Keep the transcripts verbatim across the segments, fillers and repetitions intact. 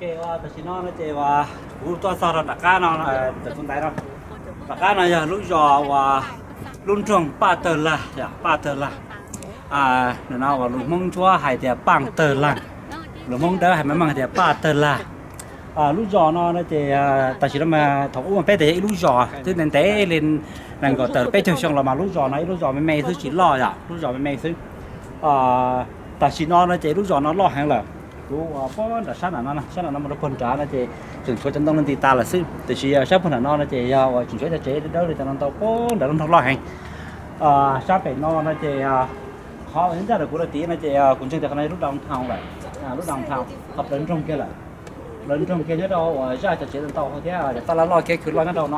chế wa ta xin nó nó chế wa u to sao đặc cá nó từ con tay nó đặc cá này giờ lúc giò wa luôn trồng ba tờ là ya ba tờ là à nó wa lúc mong chúa hay thì bang tờ là lúc mong đỡ hay mấy mang thì ba tờ là à lúc giò nó nó chế ta xin nó mà thấu mà bé thì lúc giò tức nên té lên nên gọi tờ bé chơi xong là mà lúc giò này lúc giò mấy mấy thứ chỉ lo ya lúc giò mấy mấy thứ à ta xin nó nó chế lúc giò nó lo hàng là cô có là sáng là nó sáng là nó mà nó phân trả nó thì trường số chân đông lên thì ta là sư từ khi sáng phân là nó nó thì trường số cho chế đến đâu thì ta nó tao có để nó lo hàng à sáng phải nó nó thì họ hiện ra được của tí nó thì cũng chưa được cái này lúc đồng thao lại lúc đồng thao tập đến trong kia lại đến trong kia chứ đâu ra cho chế đến tàu thế à ta là lo cái cứ lo nó đâu nó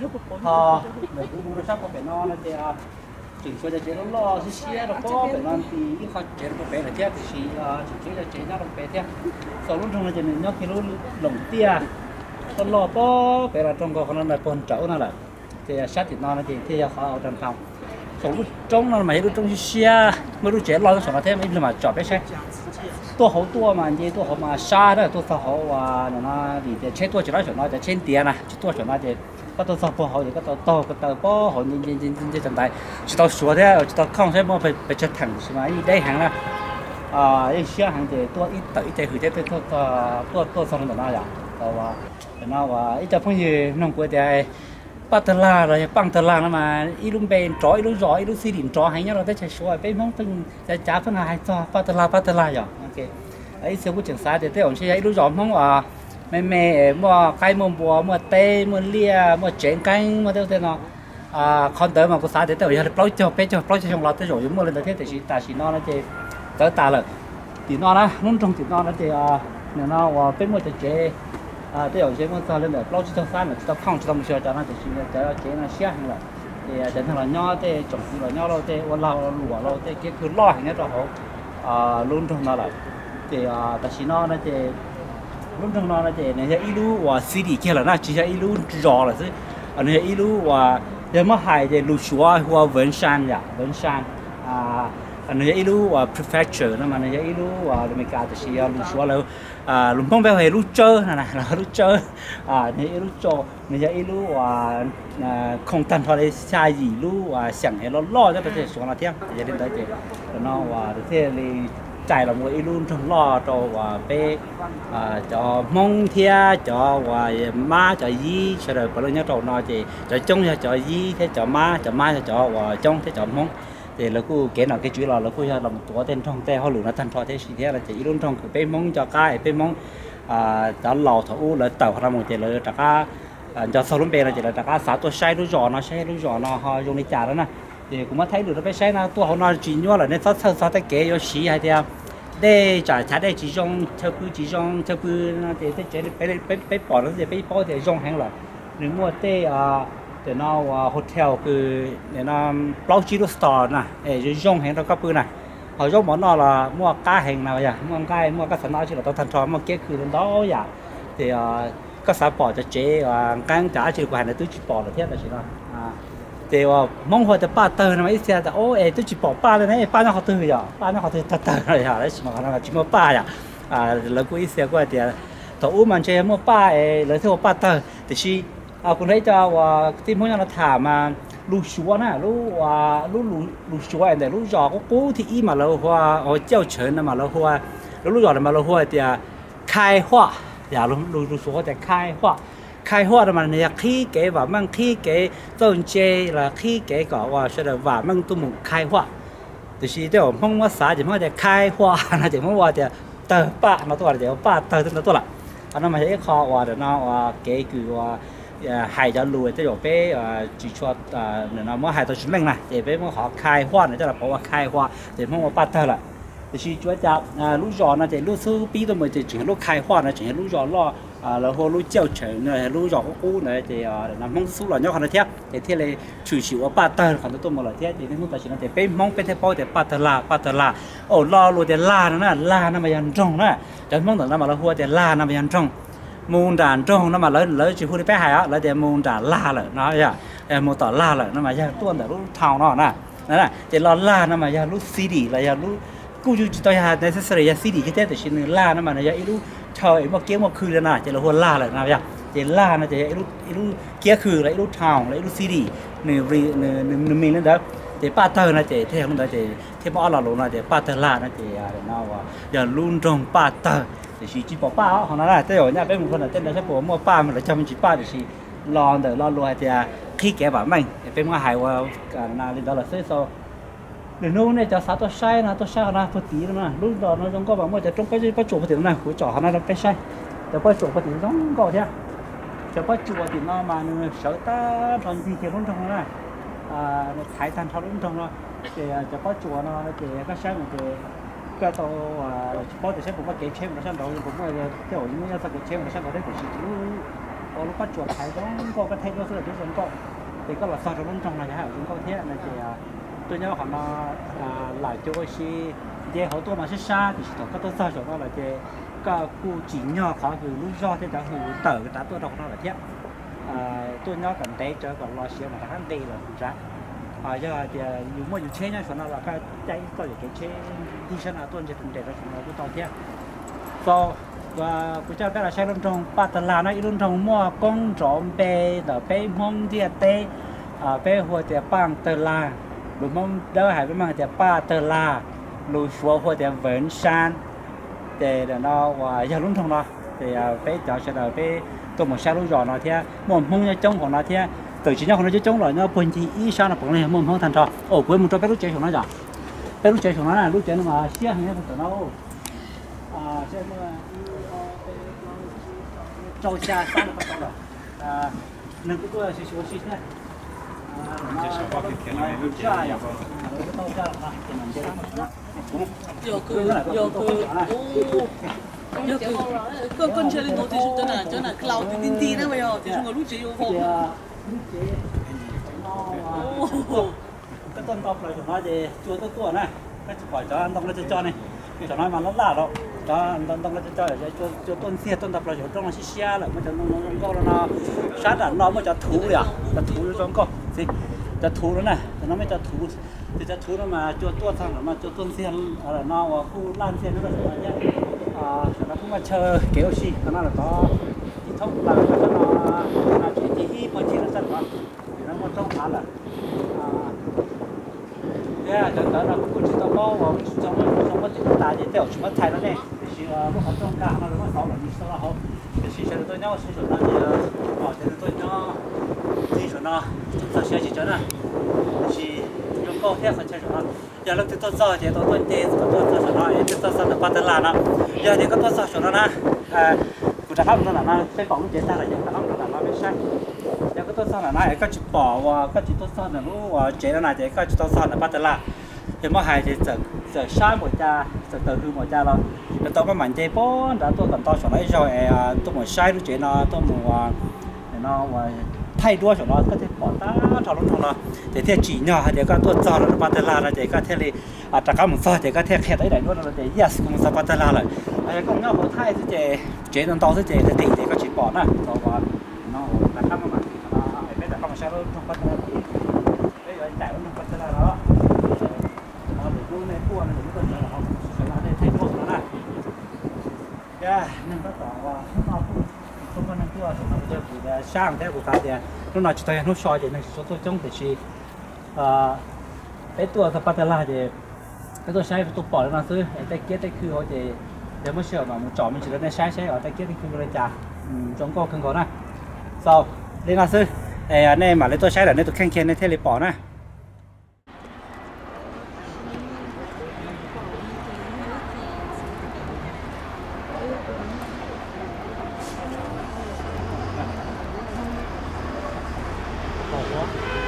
họ mình cũng được sáng có phải nó nó thì chỉnh số cho chế nó lo xí xí nó có phải nó thì cái khó chế nó bé là thế thì xí chỉnh số cho chế nó bé thế sau lúc trong nó chế nó cái lúc lồng tia con lo có phải là trong có nó là con trâu nó là thì sát thì nó thì thì khó ở trong phòng sau lúc trong nó mà lúc trong xí mới lúc chế lo nó nó thế mới mà chọn cái xe tua hậu tua mà như tua hậu mà xa đó tua hậu và nó thì chế tua chỉ nói nó chỉ trên tiền à tua chỉ nó thì các tôi sao họ thì các tôi to các tôi có họ nhìn nhìn nhìn nhìn chân tay chỉ tôi sửa thế chỉ tôi không sẽ mua phải phải chất thẳng mà ý đây hàng là à ý xe hàng thì tôi ít tự chạy hủy thế tôi tôi tôi tôi sao nó nói vậy và nó và ít cho phong gì nông quê thì bắt tơ la rồi băng tơ la nó mà ít lúc bên trói ít lúc gió ít lúc xì đỉnh trói hay nhá rồi tới chạy số bên mong từng chạy trả phân hai cho bắt tơ la bắt tơ la vậy ok ấy siêu của trường sai thì tới ông xe ít lúc gió mong à mẹ mẹ mua cây mua bùa mua tê mua lia mua chén canh mua theo thế nó à con tới mà có xã để tới giờ ploi cho bé cho ploi cho trong lọt tới rồi mua lên tới thế thì chỉ ta chỉ nó nó chơi tới ta là thì nó đó muốn trong thì nó nó chơi à nó bé mua chơi chơi à tới rồi chơi mua sao lên để ploi cho trong xã là tao không cho tao mua cho nó thì chỉ cho chơi nó xé hơn là thì đến thằng là nho thế trồng thì là nho đâu thế ô lao lúa đâu thế cái cứ lo hình như đó họ à luôn trong nó là thì ta chỉ nó nó chơi lúc trong nó là thế này là ilu và xí đi kia là nó chỉ là ilu rõ là chứ, anh này ilu và nếu mà hai thì lục xóa hoặc vấn san vậy, vấn san à anh này ilu và prefecture nó mà này ilu và mình cả thì là lục xóa là à lục phong về lục chơi này này là lục chơi à này ilu cho này ilu và không thành thôi để sai gì ilu và sẵn hay lo lo cho cái chuyện xuống là thế, giờ đến tới thì nó và thế thì chạy là một luôn trong lo cho và bé cho mong thia cho và má cho gì sau rồi có lúc nhớ trâu nó thì cho chung cho cho gì thế cho má cho má cho và chung thế cho mong thì là cô kể nào cái chuyện là là cô làm tổ tên trong tay họ lựa nó thành thọ thế gì thế là chỉ luôn trong cái bé mong cho cái bé mong cho lò thủ là tàu ra một chỉ là tất cả cho sau lúc bé là chỉ là tất cả sáu tuổi sai lúc giò nó sai lúc giò nó họ dùng để trả đó nè thì cũng mới thấy được nó bé sai nó tuổi họ nó chỉ nhớ là nên sao sao sao cái kế cho xí hay theo đây trả trả đây chỉ trong theo cứ chỉ trong theo cứ để để để để để để bỏ nó để để bỏ để dùng hàng là nếu mua tê à để nó hotel cứ để nó bao chi store nè để dùng hàng đó các bữa này họ dùng món nó là mua cá hàng nào vậy mua cá mua cá sản nào chỉ là tao thành trò mua cái cứ đó vậy thì các sản bỏ cho chế căng trả chỉ quản là tôi chỉ bỏ là thế là chỉ là thì mong hồi tới ba tờ này mấy xe ta ô tôi chỉ bỏ ba này ba nó họ từ rồi ba nó họ từ thật thật rồi hả đấy mà nó là chỉ mua ba à à lấy cái xe qua thì tổ mà chơi mua ba ấy lấy theo ba tờ thì chỉ à cũng thấy cho team muốn nó thả mà lú xúa nè lú lú lú lú xúa này lú giò có cố thì ý mà lâu hoa họ treo chấn mà lâu hoa lú giò mà lâu hoa thì khai hoa dạ lú lú xúa thì khai hoa khai hoa là mà này khi cái và mang khi cái tôn chế là khi cái có và sẽ là và mang tu một khai hoa thì chỉ đều mong mà xã chỉ mong là khai hoa là chỉ mong là thì tờ ba nó tôi là chỉ ba tờ thì nó tôi là anh nói mà cái kho và để nó cái cứ hai cho lùi tới rồi bé chỉ cho nó mới hai tờ chứng minh này để bé mới họ khai hoa này tức là bảo khai hoa thì mong là ba tờ là thì chỉ cho chào lúc giò nó thì lúc số bí tôi mới chỉ lúc khai hoa nó chỉ lúc giò lo à là hồ lúa treo trời này lúa giò có cũ này thì làm mong số là nhau còn là thế thì thế này chủ chịu ở ba tờ còn tôi một là thế thì nên chúng ta chỉ nói để bên mong bên thế bao để ba tờ là ba tờ là ồ lo luôn để la nó là la nó mà dàn trong đó chẳng mong tưởng nó mà là hoa để la nó mà dàn trong môn đàn trong nó mà lớn lớn chỉ huy bé hài á là để môn đàn la rồi nó vậy môn tỏ la rồi nó mà ra tuôn để lúc thao nó nè đó là để lo la nó mà ra lúc xí đi là ra lúc cú chú tôi hà necessary ra xí đi cái thế thì xin la nó mà nó ra lúc trời mà kiếm một khứ là nào chỉ là hồn la lại nào vậy chỉ la nó chỉ lúc lúc kia khứ lại lúc thảo lại lúc xê đê nửa vì nửa nửa mình lên đó chỉ ba tờ nó chỉ theo không đó chỉ theo bỏ là luôn nó chỉ ba tờ la nó chỉ nào giờ luôn trong ba tờ thì chỉ chỉ bỏ ba họ nói là tới rồi nha bên mộtคนlà tên là sẽ bỏ mua ba mà là cho mình chỉ ba thì chỉ lo để lo luôn thì khi kẻ bảo mình bên ngoài hải và cả nào lên đó là sẽ so để nô này cho sáu tôi sai nó tôi sai nó tôi tí nữa lúc đó nó giống có bảo mua cho trong cái cái chỗ cái tiếng này của trò nó cái sai cho cái chỗ cái tiếng giống có thế cho cái chỗ thì nó mà sợ ta còn gì thì luôn trong này à thái thanh thao luôn trong đó thì cho cái chỗ nó thì cái sai một cái cái tàu có thể sẽ cũng có cái chế nó sang đầu cũng có kiểu như là cái chế nó sang đầu đấy cũng chỉ có lúc bắt chuột thái giống có cái thay nó sẽ giống có thì có là sao cho luôn trong này hả cũng có thế này thì tôi nhớ họ nó lại cho xí về hậu tôi mà xí xa thì chỉ có tôi sao cho nó là cái cái cụ chỉ nhỏ khó từ lúc do thì đã hữu tờ cái đã tôi đọc nó là thế tôi nhớ cần té cho còn lo xíu mà hắn đi là cũng ra à giờ thì dù mua dù chế nhá cho nó là cái cháy có cái chế đi xem là tôi sẽ từng để nó nó tôi tao thế so và của cha cái là xe luôn trong ba tờ là nó luôn trong mua con trộm bê đỡ bê mông địa tê à bê hoa địa bang tờ là lùi mong đỡ hải với mang thì ba tờ la lùi xuống hoặc thì vẫn san để nó và giờ luôn thông đó thì phải cho sẽ là phải tôi một xe lúa giò nó thế một mông như trống của nó thế từ chỉ nhau của nó chứ trống rồi nó bên thì ý sao nó cũng này mông không thành trò ồ quên một trò cái lúa chơi của nó rồi cái lúa chơi của nó là lúa chơi nó mà xía hình như tụi nó à xem trâu xa xa nó có rồi à nên cái tôi sẽ xuống xí này 요 그, 요 그, 오, 요 그, 그 근처에 너 대충 전화, 전화 클라우드 닌디나 왜요? 대충 거 루지 요 거. 오, cái con tộc này của nó thì chưa tới tuổi này, cái khỏi cho anh tông nó cho này, cho nó mà nó lạ đâu, cho anh tông nó cho để cho cho tôn xe tôn tộc là chỗ trong nó xí xe lại, mà cho nó nó nó nó sát đạn nó mới cho thú đấy à, cho thú trong co, gì, cho thú nữa này, nó mới cho thú, thì cho thú nó mà cho tuôn sang nó mà cho tôn xe ở nó khu lan xe nó là nhá, à, nó cũng mà chờ kéo xí, nó là có thì thông là nó là chỉ chỉ một chỉ nó sẵn rồi, thì nó một thông khá là yeah, cho đó là cũng chỉ tao có vào trong trong cái chúng ta chỉ theo chúng ta thay nó này, thì lúc họ trong cả nó nó sáu là như sau là họ, thì sẽ tôi nhau sẽ nó thì họ sẽ tôi nhau thì cho nó tôi sẽ chỉ cho nó, thì dùng câu theo phần chơi cho nó, giờ lúc tôi tôi thì tôi tôi tê tôi tôi tôi nó, tôi tôi tôi bắt đầu là nó, giờ thì có tôi tôi cho nó na, à, cũng đã không nó là nó sẽ còn chế ta là những cái không là nó mới sai. giờ cái tôi sao là này cái chụp bỏ và cái chụp tôi sao là nó chế nó này chế cái chụp tôi sao là bắt đầu là thì mà hai thì giờ giờ sai một cha giờ từ hư một cha rồi rồi tôi mới mạnh chế bó đã tôi còn to cho nó rồi tôi một sai nó chế nó tôi một nó thay đua cho nó có thể bỏ ta cho nó thằng nó để theo chỉ nhỏ thì cái tôi sao là bắt đầu là chế cái theo thì à tất cả một sao thì cái theo theo đấy đấy luôn là để yes cũng sao bắt đầu là rồi ai cũng nhau một thay thì chế chế nó to thì chế thì thì cái chỉ bỏ nè rồi và nó là các bạn bây giờ không sao đâu không bắt đầu bây giờ chạy nó bắt đầu đó nó để luôn này cua này cũng cần là họ phải làm để thay đổi nó này yeah nên bắt đầu và nó không có năng cua thì nó bây giờ sang theo của cái gì nó nói chuyện nó soi thì nó số tôi trong thì chỉ à cáiตัวสปาเตล่าthì cáiตัวใช้ตัวปอดแล้วนะซื้อแต่เกียร์แต่คือเขาจะเดี๋ยวไม่เชื่อมามันจ่อมันจะได้ใช้ใช้เอาแต่เกียร์ที่คือเลยจ่าจงก็ขึ้นก่อนนะ sau lên là sư anh em mà lấy tôiใช้là lấy tôi khen khen lấy theo lấy bỏ nè bỏ